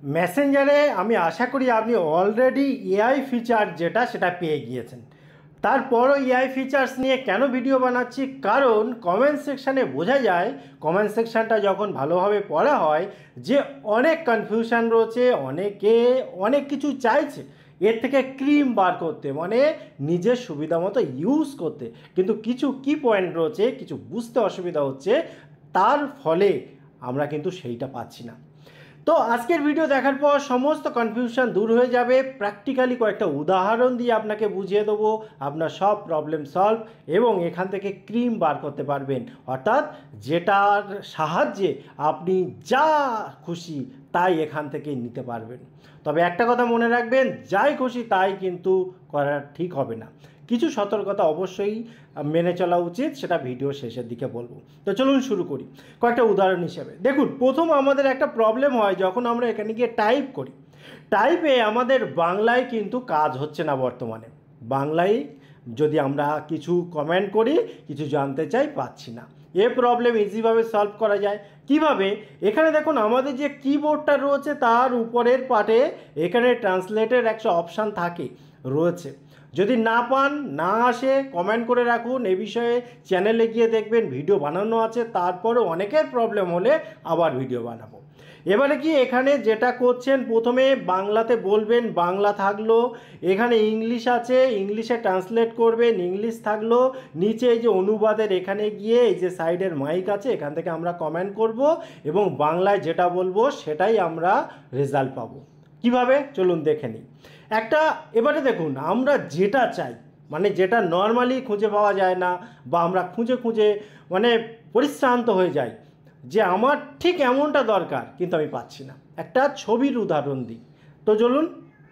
মেসেঞ্জারে আমি আশা করি আপনি অলরেডি এআই ফিচার যেটা সেটা পেয়ে গিয়েছেন। তারপরও এআই ফিচার্স নিয়ে কেন ভিডিও বানাচ্ছি, কারণ কমেন্ট সেকশানে বোঝা যায়, কমেন্ট সেকশানটা যখন ভালোভাবে পড়া হয় যে অনেক কনফিউশন রয়েছে, অনেকে অনেক কিছু চাইছে এর থেকে ক্রিম বার করতে, মানে নিজের সুবিধা মতো ইউজ করতে, কিন্তু কিছু কি পয়েন্ট রয়েছে, কিছু বুঝতে অসুবিধা হচ্ছে, তার ফলে আমরা কিন্তু সেইটা পাচ্ছি না। তো আজকের ভিডিও দেখার পর সমস্ত কনফিউশন দূর হয়ে যাবে। প্র্যাকটিক্যালি কয়েকটা উদাহরণ দিয়ে আপনাকে বুঝিয়ে দেবো, আপনার সব প্রবলেম সলভ এবং এখান থেকে ক্রিম বার করতে পারবেন, অর্থাৎ যেটার সাহায্যে আপনি যা খুশি তাই এখান থেকে নিতে পারবেন। তবে একটা কথা মনে রাখবেন, যাই খুশি তাই কিন্তু করা ঠিক হবে না, কিছু সতর্কতা অবশ্যই মেনে চলা উচিত, সেটা ভিডিও শেষের দিকে বলবো। তো চলুন শুরু করি কয়েকটা উদাহরণ হিসেবে। দেখুন, প্রথম আমাদের একটা প্রবলেম হয় যখন আমরা এখানে গিয়ে টাইপ করি, টাইপে আমাদের বাংলায় কিন্তু কাজ হচ্ছে না বর্তমানে। বাংলায় যদি আমরা কিছু কমেন্ট করি, কিছু জানতে চাই, পাচ্ছি না। এ প্রবলেম ইজিভাবে সলভ করা যায় কিভাবে? এখানে দেখুন, আমাদের যে কিবোর্ডটা রয়েছে তার উপরের পার্টে এখানে ট্রান্সলেটের একটা অপশান থাকে রয়েছে। যদি না পান, না আসে, কমেন্ট করে রাখুন, এই বিষয়ে চ্যানেলে গিয়ে দেখবেন ভিডিও বানানো আছে। তারপরে অনেকের প্রবলেম হলে আবার ভিডিও বানাবো। এবারে কি এখানে যেটা করছেন, প্রথমে বাংলাতে বলবেন, বাংলা থাকলো, এখানে ইংলিশ আছে, ইংলিশে ট্রান্সলেট করবেন, ইংলিশ থাকলো, নিচে এই যে অনুবাদের এখানে গিয়ে এই যে সাইডের মাইক আছে, এখান থেকে আমরা কমেন্ট করব এবং বাংলায় যেটা বলবো সেটাই আমরা রেজাল্ট পাবো। কিভাবে চলুন দেখে নিই একটা। এবারে দেখুন, আমরা যেটা চাই, মানে যেটা নর্মালি খুঁজে পাওয়া যায় না, বা আমরা খুঁজে খুঁজে মানে পরিশ্রান্ত হয়ে যাই যে আমার ঠিক এমনটা দরকার কিন্তু আমি পাচ্ছি না, একটা ছবির উদাহরণ দিই। তো চলুন,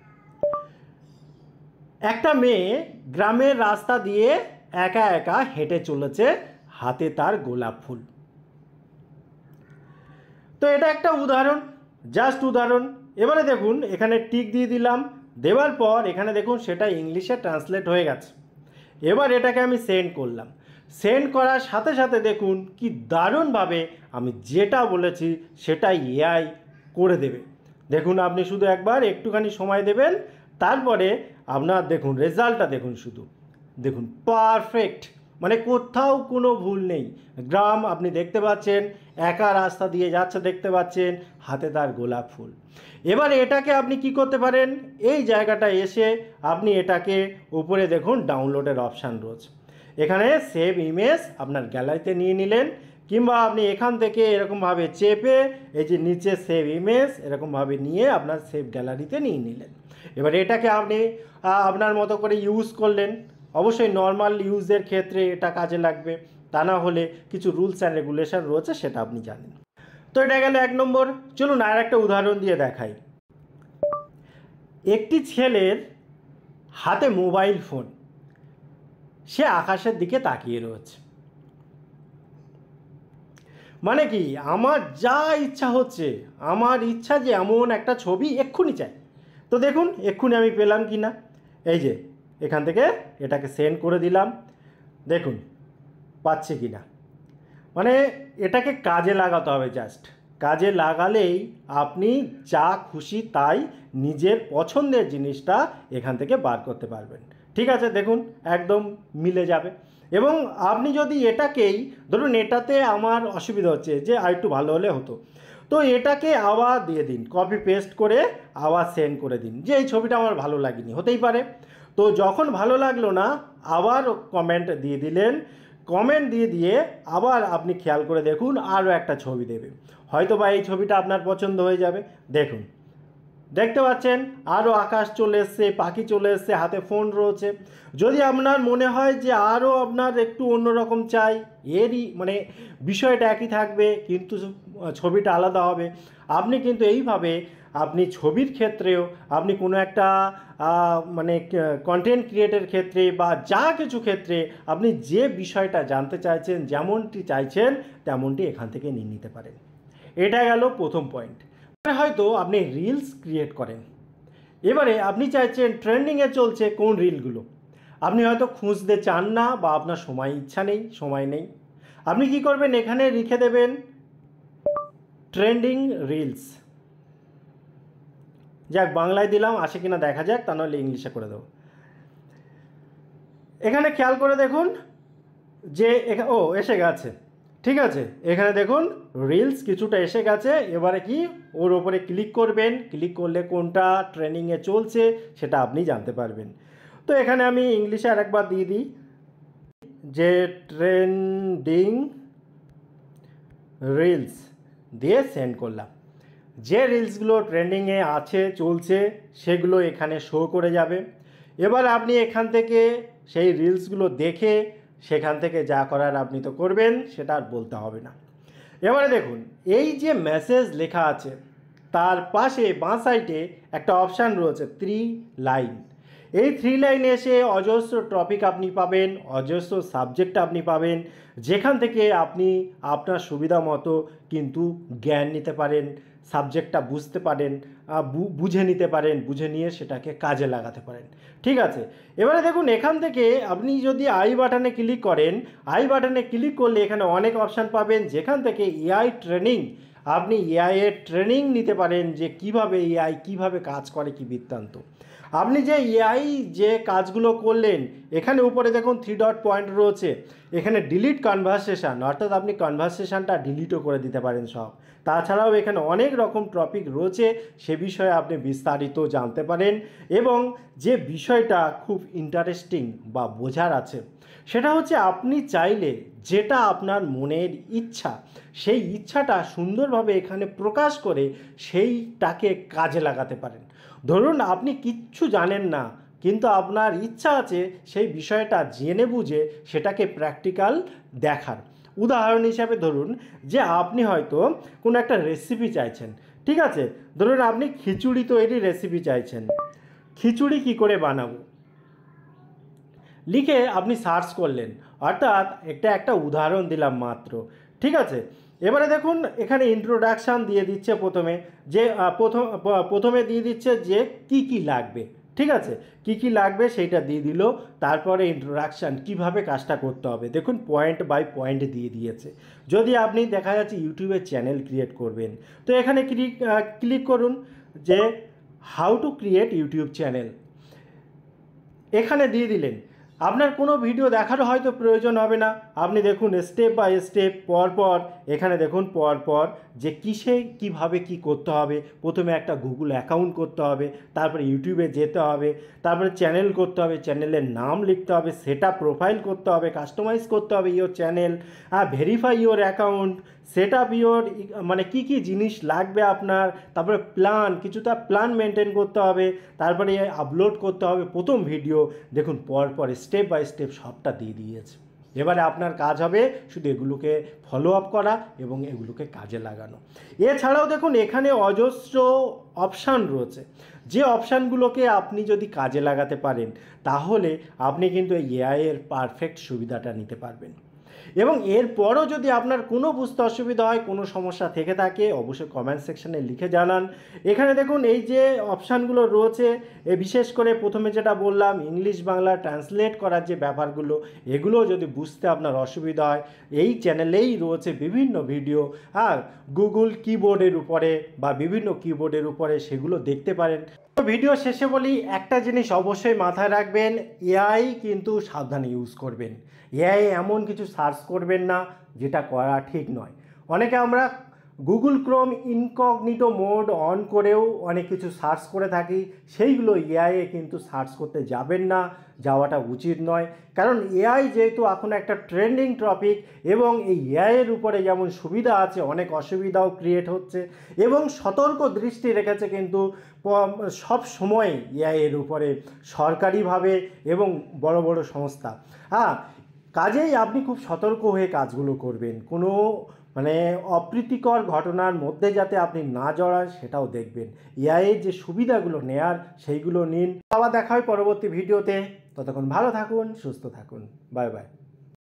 একটা মেয়ে গ্রামের রাস্তা দিয়ে একা একা হেঁটে চলেছে, হাতে তার গোলাপ ফুল। তো এটা একটা উদাহরণ, জাস্ট উদাহরণ। এবারে দেখুন, এখানে টিক দিয়ে দিলাম, দেওয়ার পর এখানে দেখুন সেটা ইংলিশে ট্রান্সলেট হয়ে গেছে। এবার এটাকে আমি সেন্ড করলাম, সেন্ড করার সাথে সাথে দেখুন কি দারুণভাবে আমি যেটা বলেছি সেটাই এআই করে দেবে। দেখুন, আপনি শুধু একবার একটুখানি সময় দেবেন, তারপরে আপনার দেখুন রেজাল্টটা দেখুন, শুধু দেখুন পারফেক্ট, মানে কোথাও কোনো ভুল নেই। গ্রাম আপনি দেখতে পাচ্ছেন, একা রাস্তা দিয়ে যাচ্ছে দেখতে পাচ্ছেন, হাতে তার গোলাপ ফুল। এবার এটাকে আপনি কি করতে পারেন, এই জায়গাটা এসে আপনি এটাকে উপরে দেখুন ডাউনলোডের অপশান রয়েছে, এখানে সেভ ইমেজ আপনার গ্যালারিতে নিয়ে নিলেন, কিংবা আপনি এখান থেকে এরকমভাবে চেপে এই যে নিচে সেভ ইমেজ এরকমভাবে নিয়ে আপনার সেভ গ্যালারিতে নিয়ে নিলেন। এবার এটাকে আপনি আপনার মতো করে ইউজ করলেন। অবশ্যই নর্মাল ইউজের ক্ষেত্রে এটা কাজে লাগবে, তা না হলে কিছু রুলস অ্যান্ড রেগুলেশন রয়েছে সেটা আপনি জানেন। তো এটা গেল এক নম্বর। চলুন আর একটা উদাহরণ দিয়ে দেখাই। একটি ছেলের হাতে মোবাইল ফোন, সে আকাশের দিকে তাকিয়ে রয়েছে। মানে কি, আমার যা ইচ্ছা হচ্ছে, আমার ইচ্ছা যে এমন একটা ছবি এক্ষুনি চাই। তো দেখুন এক্ষুনি আমি পেলাম কি না, এই যে এখান থেকে এটাকে সেন্ড করে দিলাম, দেখুন পাচ্ছে কি না। মানে এটাকে কাজে লাগাতে হবে, জাস্ট কাজে লাগালেই আপনি যা খুশি তাই নিজের পছন্দের জিনিসটা এখান থেকে বার করতে পারবেন। ঠিক আছে, দেখুন একদম মিলে যাবে। এবং আপনি যদি এটাকেই ধরুন, এটাতে আমার অসুবিধা হচ্ছে যে আর একটু ভালো হলে হতো, তো এটাকে আবার দিয়ে দিন, কপি পেস্ট করে আবার সেন্ড করে দিন যে এই ছবিটা আমার ভালো লাগেনি, হতেই পারে। তো যখন ভালো লাগলো না, আবার কমেন্ট দিয়ে দিলেন, কমেন্ট দিয়ে দিয়ে আবার আপনি খেয়াল করে দেখুন আরও একটা ছবি দেবে, হয়তো বা এই ছবিটা আপনার পছন্দ হয়ে যাবে। দেখুন দেখতে পাচ্ছেন আরও আকাশ চলে এসছে, পাখি চলে এসছে, হাতে ফোন রয়েছে। যদি আপনার মনে হয় যে আরও আপনার একটু অন্যরকম চাই, এরই মানে বিষয়টা একই থাকবে কিন্তু ছবিটা আলাদা হবে, আপনি কিন্তু এইভাবে আপনি ছবির ক্ষেত্রেও আপনি কোনো একটা মানে কন্টেন্ট ক্রিয়েটের ক্ষেত্রে বা যা কিছু ক্ষেত্রে আপনি যে বিষয়টা জানতে চাইছেন, যেমনটি চাইছেন তেমনটি এখান থেকে নিয়ে নিতে পারেন। এটা গেল প্রথম পয়েন্ট। হয়তো আপনি রিলস ক্রিয়েট করেন, এবারে আপনি চাইছেন ট্রেন্ডিংয়ে চলছে কোন রিলগুলো, আপনি হয়তো খুঁজতে চান না বা আপনার ইচ্ছা নেই, সময় নেই। আপনি কি করবেন, এখানে লিখে দেবেন ট্রেন্ডিং রিলস, যাক বাংলায় দিলাম, আসে কিনা দেখা যাক, তা নাহলে ইংলিশে করে দেবো। এখানে খেয়াল করে দেখুন যে এসে গেছে, ঠিক আছে। এখানে দেখুন রিলস কিছুটা এসে গেছে। এবারে কি ওর ওপরে ক্লিক করবেন, ক্লিক করলে কোনটা ট্রেনিংয়ে চলছে সেটা আপনি জানতে পারবেন। তো এখানে আমি ইংলিশে আরেকবার দিয়ে দিই যে ট্রেন্ডিং রিলস দিয়ে সেন্ড করলাম। যে রিলসগুলো ট্রেন্ডিংয়ে আছে চলছে সেগুলো এখানে শো করে যাবে। এবার আপনি এখান থেকে সেই রিলসগুলো দেখে সেখান থেকে যা করার আপনি তো করবেন, সেটা আর বলতে হবে না। এবারে দেখুন এই যে মেসেজ লেখা আছে তার পাশে বাঁ সাইডে একটা অপশান রয়েছে 3 লাইন। এই 3 লাইনে এসে অজস্র টপিক আপনি পাবেন, অজস্র সাবজেক্ট আপনি পাবেন, যেখান থেকে আপনি আপনার সুবিধা মতো কিন্তু জ্ঞান নিতে পারেন, সাবজেক্টটা বুঝতে পারেন, বুঝে নিতে পারেন, বুঝে নিয়ে সেটাকে কাজে লাগাতে পারেন, ঠিক আছে। এবারে দেখুন এখান থেকে আপনি যদি আই বাটনে ক্লিক করেন, আই বাটনে ক্লিক করলে এখানে অনেক অপশান পাবেন, যেখান থেকে এআই ট্রেনিং, আপনি এআই এর ট্রেনিং নিতে পারেন যে কিভাবে এআই কিভাবে কাজ করে, কি বৃত্তান্ত। আপনি যে এআই যে কাজগুলো করলেন, এখানে উপরে দেখুন 3 ডট পয়েন্ট রয়েছে, এখানে ডিলিট কনভারসেশন, অর্থাৎ আপনি কনভারসেশনটা ডিলিটও করে দিতে পারেন সব। তাছাড়াও এখানে অনেক রকম টপিক রয়েছে, সে বিষয়ে আপনি বিস্তারিত জানতে পারেন। এবং যে বিষয়টা খুব ইন্টারেস্টিং বা বোঝার আছে সেটা হচ্ছে আপনি চাইলে যেটা আপনার মনের ইচ্ছা, সেই ইচ্ছাটা সুন্দরভাবে এখানে প্রকাশ করে সেইটাকে কাজে লাগাতে পারেন। ধরুন আপনি কিচ্ছু জানেন না, কিন্তু আপনার ইচ্ছা আছে সেই বিষয়টা জেনে বুঝে সেটাকে প্র্যাকটিক্যাল দেখার। উদাহরণ হিসাবে ধরুন যে আপনি হয়তো কোনো একটা রেসিপি চাইছেন, ঠিক আছে। ধরুন আপনি খিচুড়ি তৈরির রেসিপি চাইছেন, খিচুড়ি কি করে বানাবো লিখে আপনি সার্চ করলেন, অর্থাৎ একটা উদাহরণ দিলাম মাত্র, ঠিক আছে। এবারে দেখুন এখানে ইন্ট্রোডাকশান দিয়ে দিচ্ছে প্রথমে, যে প্রথমে দিয়ে দিচ্ছে যে কি লাগবে, ঠিক আছে। কি লাগবে সেইটা দিয়ে দিল, তারপরে ইন্ট্রোডাকশান কিভাবে কাজটা করতে হবে, দেখুন পয়েন্ট বাই পয়েন্ট দিয়ে দিয়েছে। যদি আপনি দেখা যাচ্ছে ইউটিউবে চ্যানেল ক্রিয়েট করবেন, তো এখানে ক্লিক করুন যে how to create YouTube channel, এখানে দিয়ে দিলেন। আপনার কোনো ভিডিও দেখারও হয়তো প্রয়োজন হবে না, আপনি দেখুন স্টেপ বাই স্টেপ পরপর এখানে দেখুন পরপর যে কিসে কিভাবে কি করতে হবে। প্রথমে একটা গুগল অ্যাকাউন্ট করতে হবে, তারপরে ইউটিউবে যেতে হবে, তারপরে চ্যানেল করতে হবে, চ্যানেলের নাম লিখতে হবে, সেটা প্রোফাইল করতে হবে, কাস্টমাইজ করতে হবে your channel, verify your account, set up your, মানে কি জিনিস লাগবে আপনার, তারপরে কিছুটা প্ল্যান মেনটেন করতে হবে, তারপরে আপলোড করতে হবে প্রথম ভিডিও। দেখুন পরপর স্টেপ বাই স্টেপ সবটা দিয়ে দিয়েছে। এবারে আপনার কাজ হবে শুধু এগুলোকে ফলো আপ করা এবং এগুলোকে কাজে লাগানো। এছাড়াও দেখুন এখানে অজস্র অপশান রয়েছে, যে অপশানগুলোকে আপনি যদি কাজে লাগাতে পারেন তাহলে আপনি কিন্তু এআই এর পারফেক্ট সুবিধাটা নিতে পারবেন। এবং এরপরও যদি আপনার কোনো বুঝতে অসুবিধা হয়, কোনো সমস্যা থেকে থাকে, অবশ্যই কমেন্ট সেকশানে লিখে জানান। এখানে দেখুন এই যে অপশানগুলো রয়েছে, বিশেষ করে প্রথমে যেটা বললাম ইংলিশ বাংলা ট্রান্সলেট করার যে ব্যাপারগুলো, এগুলো যদি বুঝতে আপনার অসুবিধা হয়, এই চ্যানেলেই রয়েছে বিভিন্ন ভিডিও, গুগল কিবোর্ডের উপরে বা বিভিন্ন কিবোর্ডের উপরে সেগুলো দেখতে পারেন। তো ভিডিও শেষে বলি একটা জিনিস অবশ্যই মাথায় রাখবেন, এআই কিন্তু সাবধানে ইউজ করবেন। এআই এমন কিছু সার্চ করবেন না যেটা করা ঠিক নয়। অনেকে আমরা Google Chrome incognito mode on করেও অনেক কিছু সার্চ করে থাকি, সেইগুলো এআইয়ে কিন্তু সার্চ করতে যাবেন না, যাওয়াটা উচিত নয়। কারণ এআই যেহেতু এখন একটা ট্রেন্ডিং টপিক, এবং এই এআইয়ের উপরে যেমন সুবিধা আছে অনেক অসুবিধাও ক্রিয়েট হচ্ছে, এবং সতর্ক দৃষ্টি রেখেছে কিন্তু সব সময় এআইয়ের উপরে সরকারিভাবে এবং বড় বড় সংস্থা। কাজেই আপনি খুব সতর্ক হয়ে কাজগুলো করবেন, কোনো মানে অপ্রীতিকর ঘটনার মধ্যে যাতে আপনি না জড়ান সেটাও দেখবেন। এআইয়ের যে সুবিধাগুলো নেয়ার সেইগুলো নিন। আবার দেখা হয় পরবর্তী ভিডিওতে, ততক্ষণ ভালো থাকুন, সুস্থ থাকুন, বাই বাই।